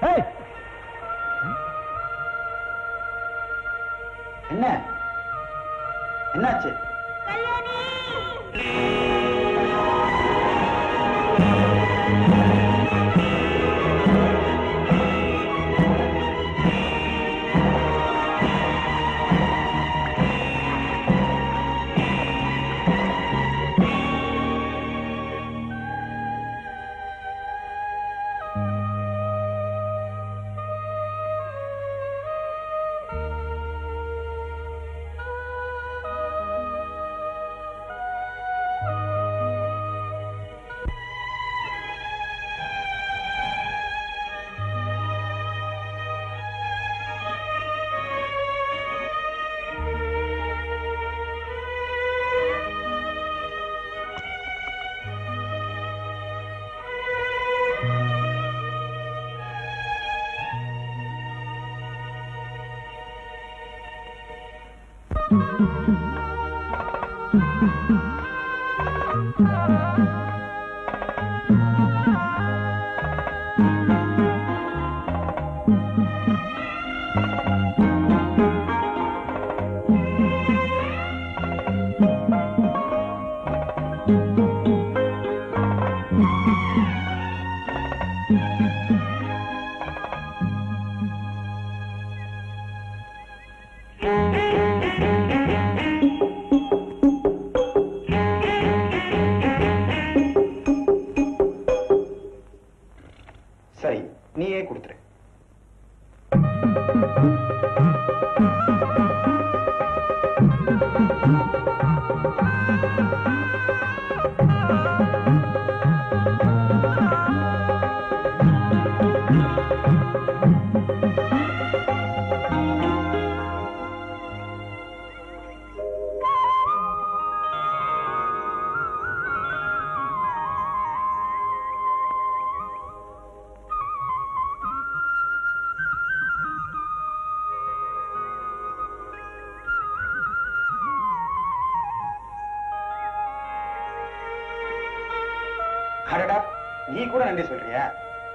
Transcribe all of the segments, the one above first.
என்ன என்னாச்சு? சரி, நீயே கொடுத்துரு. அடடா, நீ கூட நன்றி சொல்றியா?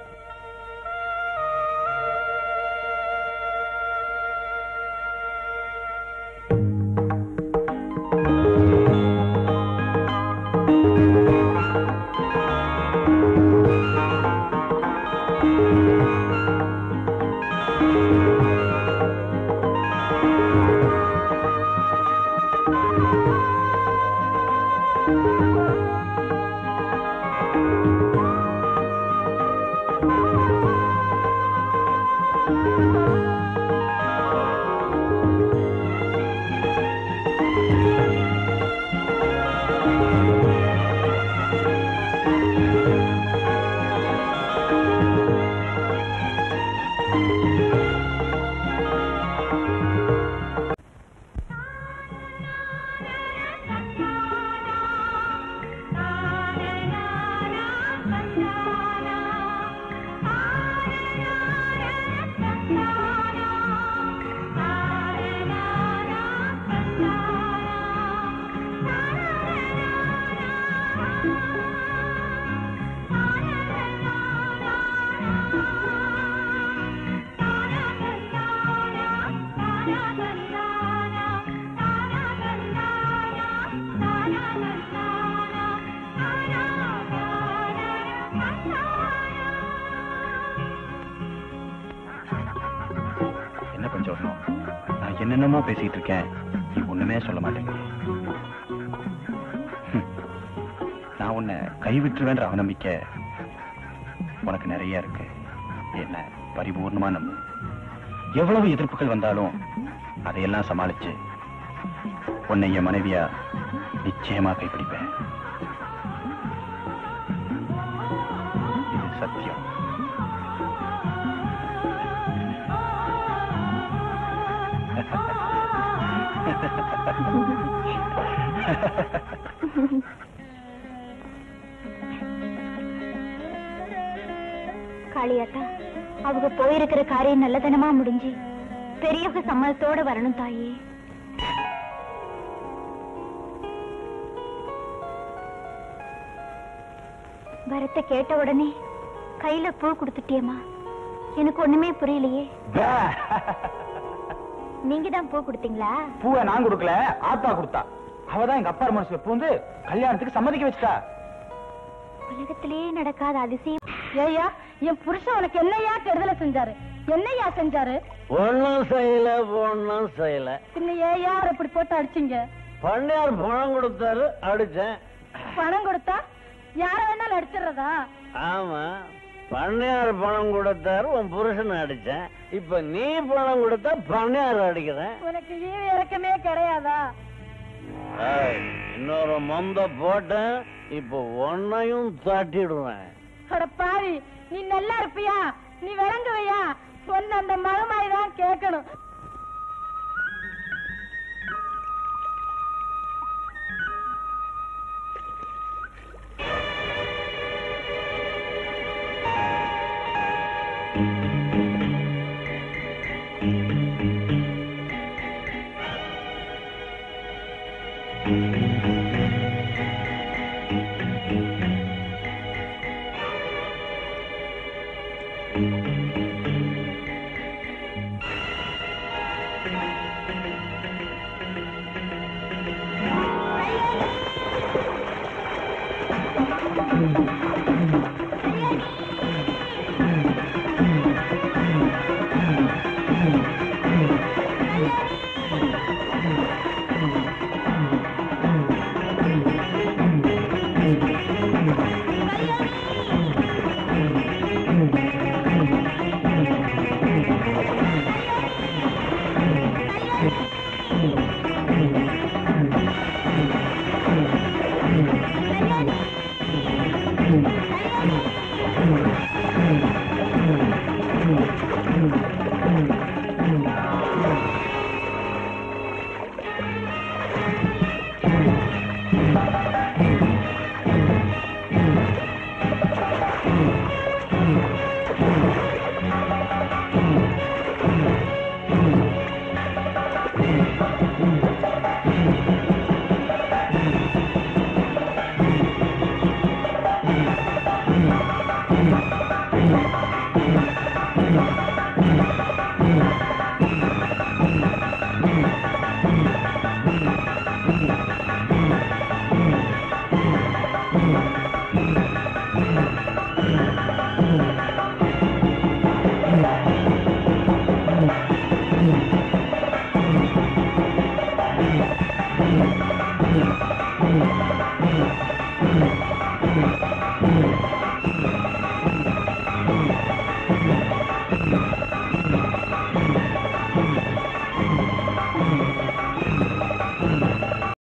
நான் என்னென்னமோ பேசிட்டு இருக்கேன், நீ ஒண்ணுமே சொல்ல மாட்டேங்க. நான் உன்னை கைவிட்டுருவேன்ற அவநம்பிக்கை உனக்கு நிறைய இருக்கு. என்ன பரிபூர்ணமா நம்பு. எவ்வளவு எதிர்ப்புகள் வந்தாலும் அதையெல்லாம் சமாளிச்சு உன்னை என் மனைவியா நிச்சயமா கைப்பிடிப்பேன். இது சத்தியம். காளியாத்தா, அவங்க போயிருக்கிற காரியம் நல்லதனமா முடிஞ்சு பெரியவங்க சம்மதத்தோட வரணும் தாயே. வரத்தை கேட்ட உடனே கையில பூ கொடுத்துட்டியம்மா. எனக்கு ஒண்ணுமே புரியலையே. நீங்க தான் பூ கொடுத்தீங்களா? பூவை நான் கொடுக்கல, ஆத்தா கொடுத்தா. அவதான் எங்க அப்பா மனசுல பூந்து கல்யாணத்துக்கு சம்மதிக்க வச்சுட்டா. உலகத்திலேயே நடக்காத அதிசயம். ஏய்யா, என் புருஷன் உனக்கு என்னையா கெடுதலை செஞ்சாரு? என்னையா செஞ்சாரு? ஒன்னும் செய்யல, ஒன்னும் செய்யல. பின்ன ஏய்யா அவரை இப்படி போட்டு அடிச்சீங்க? பண்ணையார் பணம் கொடுத்தாரு, அடிச்சேன். பணம் கொடுத்தா யார வேணாலும் அடிச்சிடுறதா? ஆமா, பண்ணையார் பணம் கொடுத்தாரு, உன் புருஷன் அடிச்சேன். இப்ப நீ பணம் கொடுத்தா பண்ணையார் அடிக்கிறேன். உனக்கு ஈவு இறக்கமே கிடையாதா? இன்னொரு மொந்த போட்டேன், இப்ப ஒன்னையும் தட்டிடுவேன். அட பாவி, நீ நல்லா இருப்பியா? நீ விளங்குவையா? சொன்ன அந்த மகமாய் தான் கேட்கணும்.